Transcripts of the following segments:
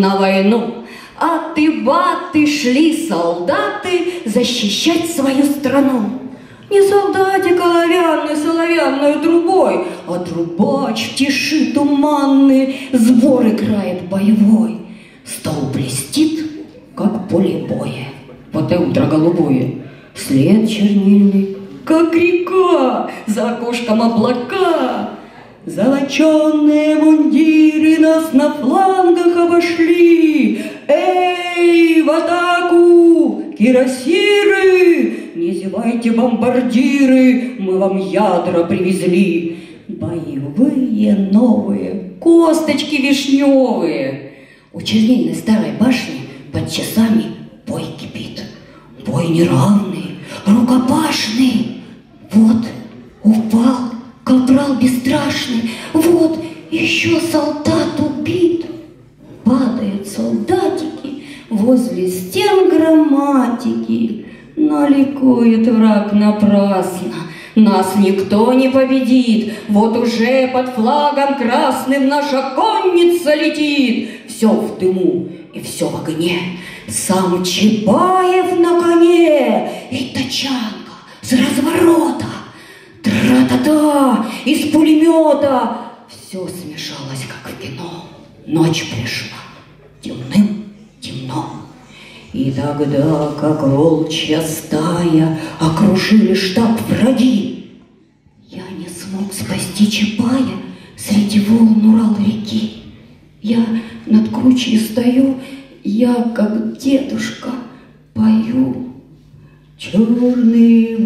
на войну. Аты-баты шли солдаты защищать свою страну. Не солдатик оловянный с оловянной трубой, а трубач в тиши туманный сбор играет боевой. Стол блестит, как поле боя, вот и утро голубое, след чернильный, как река, за окошком облака. Золоченые мундиры нас на флангах обошли. Эй, в атаку, кирасиры! Не зевайте, бомбардиры, мы вам ядра привезли. Боевые новые, косточки вишневые. У чернильной старой башни под часами бой кипит. Бой неравный, рукопашный. Вот упал капрал бесстрашный, вот еще солдат убит. Падают солдатики возле стен грамматики. Но ликует враг напрасно, нас никто не победит. Вот уже под флагом красным наша конница летит. Все в дыму и все в огне, сам Чапаев на коне и тачанка с разворота. Тра-та-та, из пулемета. Все смешалось, как в кино. Ночь пришла, темным темно. И тогда, как волчья стая, окружили штаб враги. Я не смог спасти Чапая среди волн Урал-реки. Я над кручей стою, я, как дедушка, пою. Черный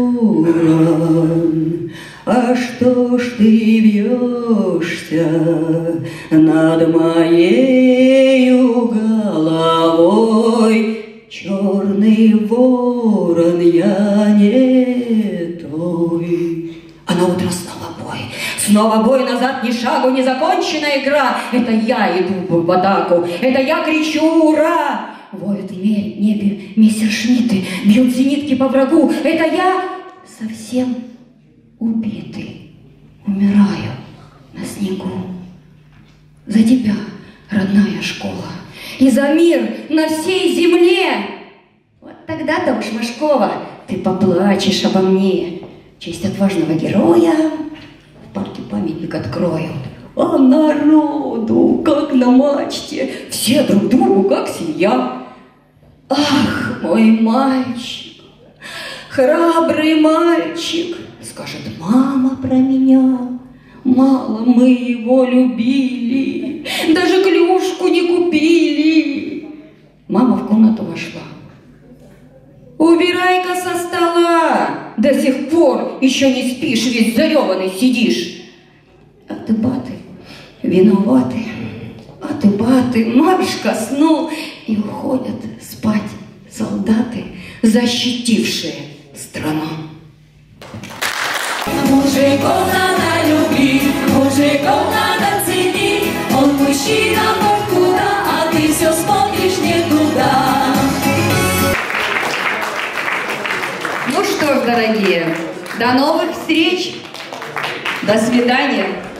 ворон, а что ж ты вьешься над моею головой? Черный ворон, я не той. А на утро снова бой, назад ни шагу, незаконченная игра. Это я иду в атаку, это я кричу «Ура!» Воют в небе мессершмитты, бьют зенитки по врагу. Это я совсем убитый, умираю на снегу. За тебя, родная школа, и за мир на всей земле. Вот тогда-то уж, Машкова, ты поплачешь обо мне. В честь отважного героя в парке памятник открою. А народу, как на мачте, все друг другу, как семья. Ах, мой мальчик, храбрый мальчик, скажет мама про меня. Мало мы его любили, даже клюшку не купили. Мама в комнату вошла. Убирай-ка со стола, до сих пор еще не спишь, весь зареванный сидишь. Аты-баты виноваты, аты-баты марш ко сну. И уходят спать солдаты, защитившие страну. Мужиков надо любить, мужиков надо ценить. Он мужчина, хоть куда, а ты все смотришь не туда. Ну что ж, дорогие, до новых встреч, до свидания.